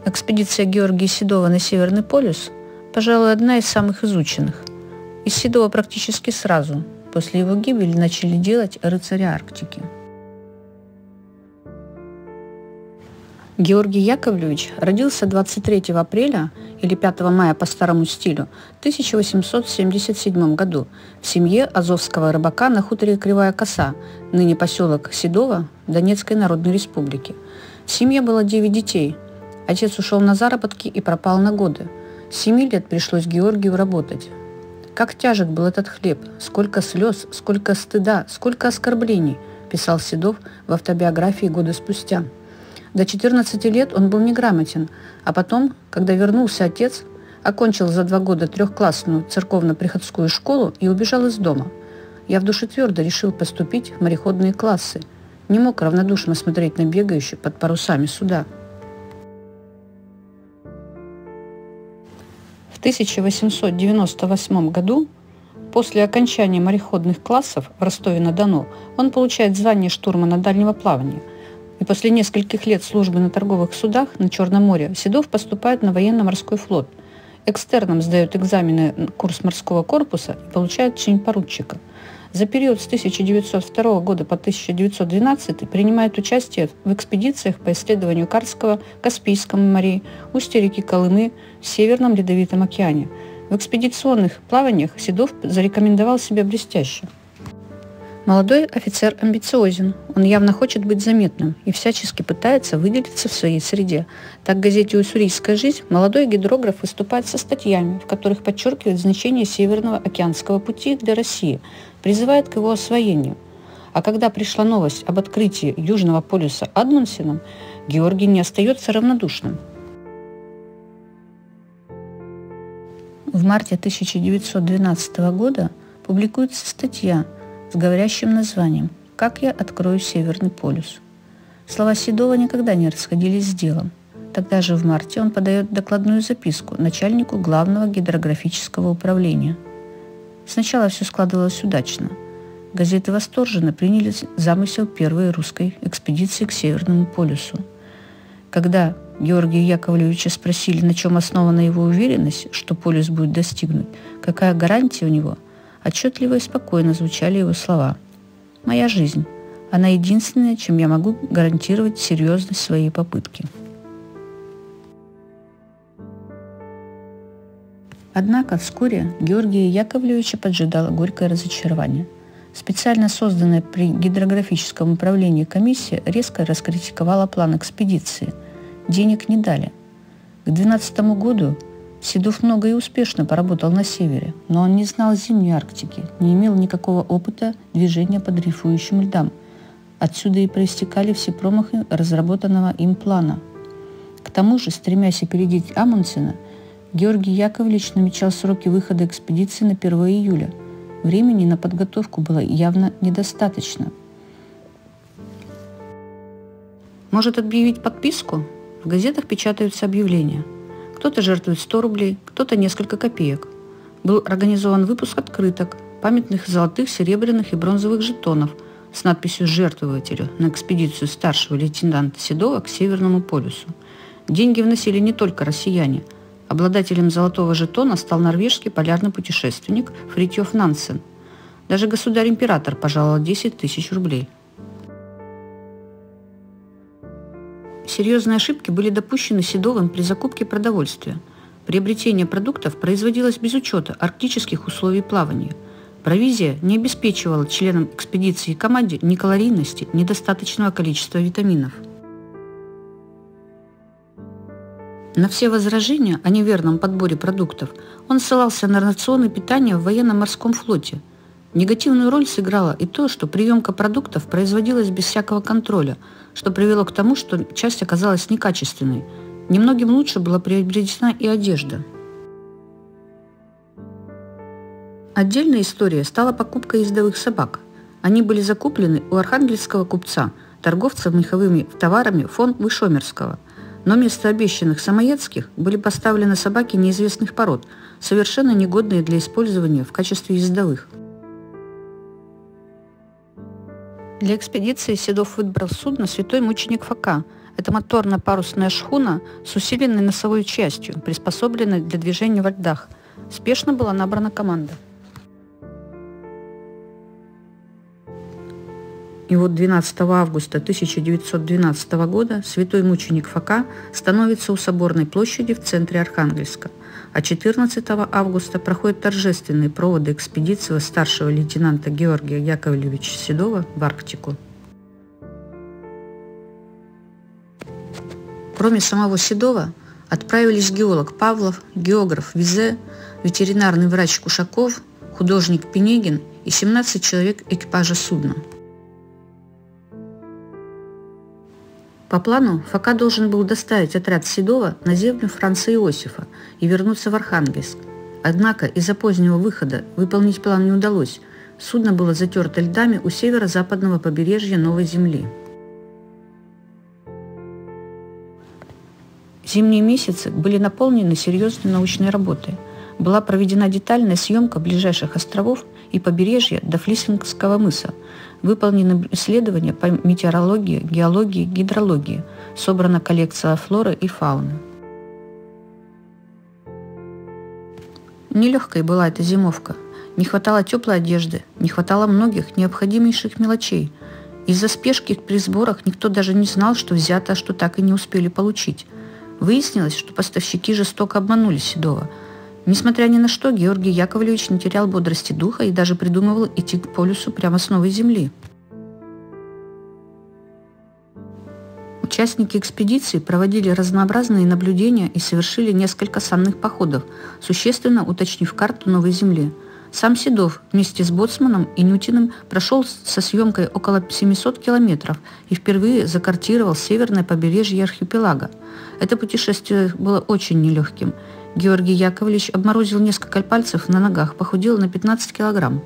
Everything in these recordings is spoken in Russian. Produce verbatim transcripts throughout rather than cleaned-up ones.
Экспедиция Георгия Седова на Северный полюс, пожалуй, одна из самых изученных. Из Седова практически сразу, после его гибели, начали делать рыцаря Арктики. Георгий Яковлевич родился двадцать третьего апреля или пятого мая по старому стилю в тысяча восемьсот семьдесят седьмом году в семье азовского рыбака на хуторе Кривая Коса, ныне поселок Седово, Донецкой Народной Республики. В семье было девять детей. Отец ушел на заработки и пропал на годы. С семи лет пришлось Георгию работать. «Как тяжек был этот хлеб, сколько слез, сколько стыда, сколько оскорблений», писал Седов в автобиографии года спустя. До четырнадцати лет он был неграмотен, а потом, когда вернулся отец, окончил за два года трехклассную церковно-приходскую школу и убежал из дома. «Я в душе твердо решил поступить в мореходные классы. Не мог равнодушно смотреть на бегающих под парусами суда». В тысяча восемьсот девяносто восьмом году, после окончания мореходных классов в Ростове-на-Дону, он получает звание штурмана дальнего плавания. И после нескольких лет службы на торговых судах на Черном море Седов поступает на военно-морской флот. Экстерном сдает экзамены курс морского корпуса и получает чин поручика. За период с тысяча девятьсот второго года по тысяча девятьсот двенадцатый принимает участие в экспедициях по исследованию Карского, Каспийского морей, устья реки Колымы, в Северном Ледовитом океане. В экспедиционных плаваниях Седов зарекомендовал себя блестяще. Молодой офицер амбициозен, он явно хочет быть заметным и всячески пытается выделиться в своей среде. Так в газете «Уссурийская жизнь» молодой гидрограф выступает со статьями, в которых подчеркивает значение Северного океанского пути для России, призывает к его освоению. А когда пришла новость об открытии Южного полюса Амундсеном, Георгий не остается равнодушным. В марте тысяча девятьсот двенадцатого года публикуется статья с говорящим названием «Как я открою Северный полюс». Слова Седова никогда не расходились с делом. Тогда же в марте он подает докладную записку начальнику главного гидрографического управления. Сначала все складывалось удачно. Газеты восторженно приняли замысел первой русской экспедиции к Северному полюсу. Когда Георгия Яковлевича спросили, на чем основана его уверенность, что полюс будет достигнут, какая гарантия у него, отчетливо и спокойно звучали его слова. «Моя жизнь. Она единственная, чем я могу гарантировать серьезность своей попытки». Однако вскоре Георгия Яковлевича поджидало горькое разочарование. Специально созданная при гидрографическом управлении комиссия резко раскритиковала план экспедиции. Денег не дали. К две тысячи двенадцатому году Седов много и успешно поработал на севере, но он не знал зимней Арктики, не имел никакого опыта движения по дрейфующим льдам. Отсюда и проистекали все промахи разработанного им плана. К тому же, стремясь опередить Амундсена, Георгий Яковлевич намечал сроки выхода экспедиции на первое июля. Времени на подготовку было явно недостаточно. Может объявить подписку? В газетах печатаются объявления. Кто-то жертвует сто рублей, кто-то несколько копеек. Был организован выпуск открыток, памятных золотых, серебряных и бронзовых жетонов с надписью «Жертвователю» на экспедицию старшего лейтенанта Седова к Северному полюсу. Деньги вносили не только россияне. Обладателем золотого жетона стал норвежский полярный путешественник Фритьёф Нансен. Даже государь-император пожаловал десять тысяч рублей. Серьезные ошибки были допущены Седовым при закупке продовольствия. Приобретение продуктов производилось без учета арктических условий плавания. Провизия не обеспечивала членам экспедиции и команде ни калорийности, ни достаточного количества витаминов. На все возражения о неверном подборе продуктов он ссылался на рационы питания в военно-морском флоте. Негативную роль сыграло и то, что приемка продуктов производилась без всякого контроля, что привело к тому, что часть оказалась некачественной. Немногим лучше была приобретена и одежда. Отдельная история стала покупкой ездовых собак. Они были закуплены у архангельского купца, торговца меховыми товарами фон Вышомерского. Но вместо обещанных самоедских были поставлены собаки неизвестных пород, совершенно негодные для использования в качестве ездовых. Для экспедиции Седов выбрал судно «Святой мученик Фока», Это моторно-парусная шхуна с усиленной носовой частью, приспособленной для движения во льдах. Спешно была набрана команда. И вот двенадцатого августа тысяча девятьсот двенадцатого года святой мученик Фока становится у Соборной площади в центре Архангельска, а четырнадцатого августа проходят торжественные проводы экспедиции старшего лейтенанта Георгия Яковлевича Седова в Арктику. Кроме самого Седова отправились геолог Павлов, географ Визе, ветеринарный врач Кушаков, художник Пенегин и семнадцать человек экипажа судна. По плану Фока должен был доставить отряд Седова на землю Франца Иосифа и вернуться в Архангельск. Однако из-за позднего выхода выполнить план не удалось. Судно было затерто льдами у северо-западного побережья Новой Земли. Зимние месяцы были наполнены серьезной научной работой. Была проведена детальная съемка ближайших островов и побережья до Флисингского мыса. Выполнены исследования по метеорологии, геологии, гидрологии. Собрана коллекция флоры и фауны. Нелегкой была эта зимовка. Не хватало теплой одежды, не хватало многих необходимейших мелочей. Из-за спешки при сборах никто даже не знал, что взято, а что так и не успели получить. Выяснилось, что поставщики жестоко обманули Седова. Несмотря ни на что, Георгий Яковлевич не терял бодрости духа и даже придумывал идти к полюсу прямо с Новой Земли. Участники экспедиции проводили разнообразные наблюдения и совершили несколько санных походов, существенно уточнив карту Новой Земли. Сам Седов вместе с боцманом и Нютиным прошел со съемкой около семисот километров и впервые закартировал северное побережье архипелага. Это путешествие было очень нелегким. Георгий Яковлевич обморозил несколько пальцев на ногах, похудел на пятнадцать килограмм.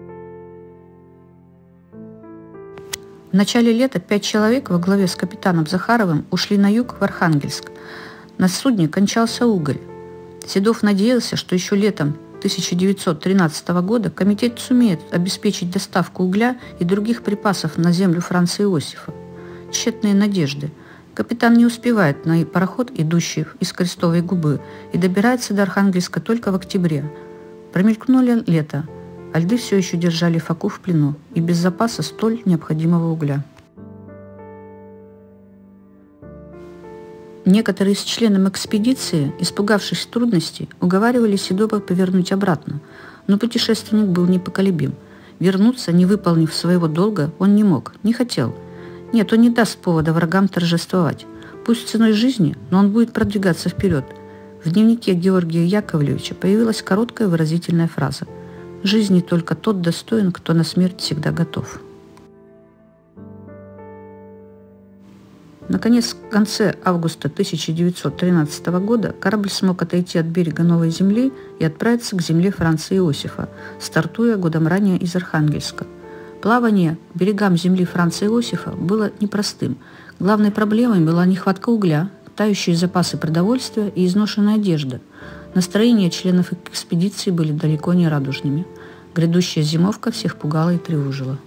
В начале лета пять человек во главе с капитаном Захаровым ушли на юг в Архангельск. На судне кончался уголь. Седов надеялся, что еще летом тысяча девятьсот тринадцатого года комитет сумеет обеспечить доставку угля и других припасов на землю Франца Иосифа. Тщетные надежды. Капитан не успевает на пароход, идущий из Крестовой губы, и добирается до Архангельска только в октябре. Промелькнули лето, а льды все еще держали Фоку в плену и без запаса столь необходимого угля. Некоторые из членов экспедиции, испугавшись трудностей, уговаривали Седова повернуть обратно, но путешественник был непоколебим. Вернуться, не выполнив своего долга, он не мог, не хотел. Нет, он не даст повода врагам торжествовать. Пусть ценой жизни, но он будет продвигаться вперед. В дневнике Георгия Яковлевича появилась короткая выразительная фраза: «Жизни только тот достоин, кто на смерть всегда готов». Наконец, в конце августа тысяча девятьсот тринадцатого года корабль смог отойти от берега Новой Земли и отправиться к земле Франца Иосифа, стартуя годом ранее из Архангельска. Плавание к берегам земли Франца Иосифа было непростым. Главной проблемой была нехватка угля, тающие запасы продовольствия и изношенная одежда. Настроения членов экспедиции были далеко не радужными. Грядущая зимовка всех пугала и тревожила.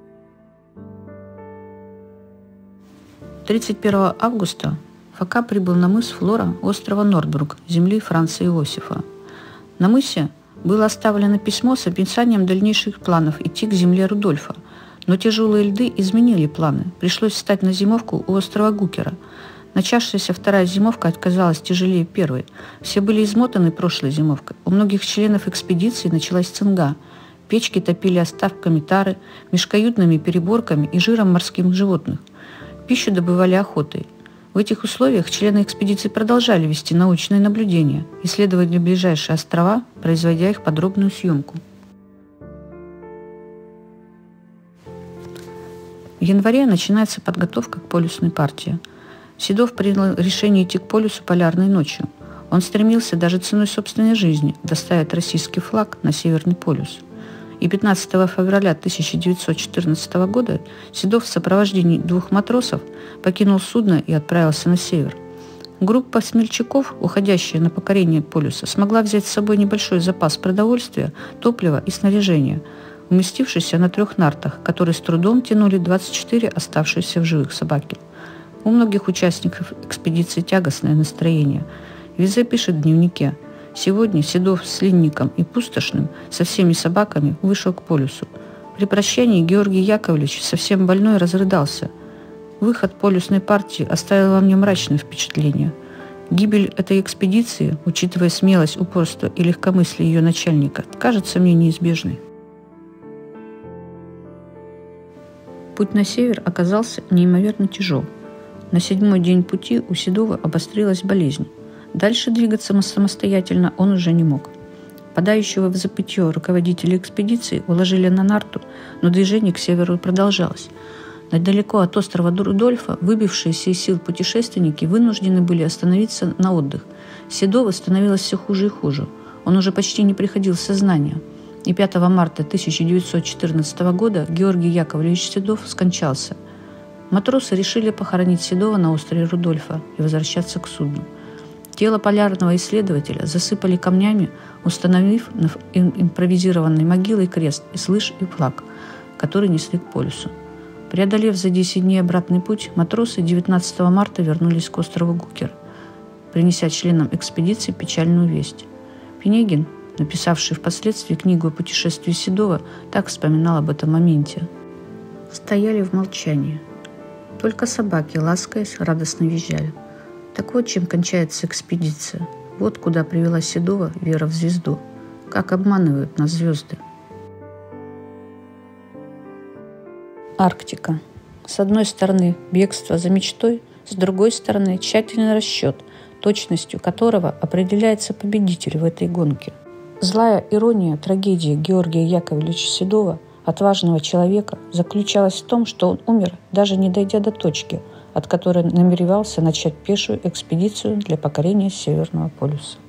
тридцать первого августа Фока прибыл на мыс Флора острова Нордбрук, земли Франца Иосифа. На мысе было оставлено письмо с описанием дальнейших планов идти к земле Рудольфа, но тяжелые льды изменили планы. Пришлось встать на зимовку у острова Гукера. Начавшаяся вторая зимовка оказалась тяжелее первой. Все были измотаны прошлой зимовкой. У многих членов экспедиции началась цинга. Печки топили оставками тары, межкаютными переборками и жиром морских животных. Пищу добывали охотой. В этих условиях члены экспедиции продолжали вести научные наблюдения, исследовали ближайшие острова, производя их подробную съемку. В январе начинается подготовка к полюсной партии. Седов принял решение идти к полюсу полярной ночью. Он стремился даже ценой собственной жизни доставить российский флаг на Северный полюс. И пятнадцатого февраля тысяча девятьсот четырнадцатого года Седов в сопровождении двух матросов покинул судно и отправился на север. Группа смельчаков, уходящая на покорение полюса, смогла взять с собой небольшой запас продовольствия, топлива и снаряжения, уместившийся на трех нартах, которые с трудом тянули двадцать четыре оставшиеся в живых собаки. У многих участников экспедиции тягостное настроение. Визе пишет в дневнике: «Сегодня Седов с Линником и Пустошным со всеми собаками вышел к полюсу. При прощании Георгий Яковлевич совсем больной разрыдался. Выход полюсной партии оставил во мне мрачное впечатление. Гибель этой экспедиции, учитывая смелость, упорство и легкомыслие ее начальника, кажется мне неизбежной». Путь на север оказался неимоверно тяжел. На седьмой день пути у Седова обострилась болезнь. Дальше двигаться самостоятельно он уже не мог. Подающего в забытье руководителя экспедиции уложили на нарту, но движение к северу продолжалось. Недалеко от острова Рудольфа выбившиеся из сил путешественники вынуждены были остановиться на отдых. Седову становилось все хуже и хуже. Он уже почти не приходил в сознание. И пятого марта тысяча девятьсот четырнадцатого года Георгий Яковлевич Седов скончался. Матросы решили похоронить Седова на острове Рудольфа и возвращаться к судну. Тело полярного исследователя засыпали камнями, установив на импровизированной могилой крест из лыж и флаг, который несли к полюсу. Преодолев за десять дней обратный путь, матросы девятнадцатого марта вернулись к острову Гукер, принеся членам экспедиции печальную весть. Пинегин, написавший впоследствии книгу о путешествии Седова, так вспоминал об этом моменте. «Стояли в молчании. Только собаки, ласкаясь, радостно визжали. Так вот, чем кончается экспедиция. Вот куда привела Седова вера в звезду. Как обманывают нас звезды». Арктика. С одной стороны бегство за мечтой, с другой стороны тщательный расчет, точностью которого определяется победитель в этой гонке. Злая ирония трагедии Георгия Яковлевича Седова, отважного человека, заключалась в том, что он умер, даже не дойдя до точки, от которой намеревался начать пешую экспедицию для покорения Северного полюса.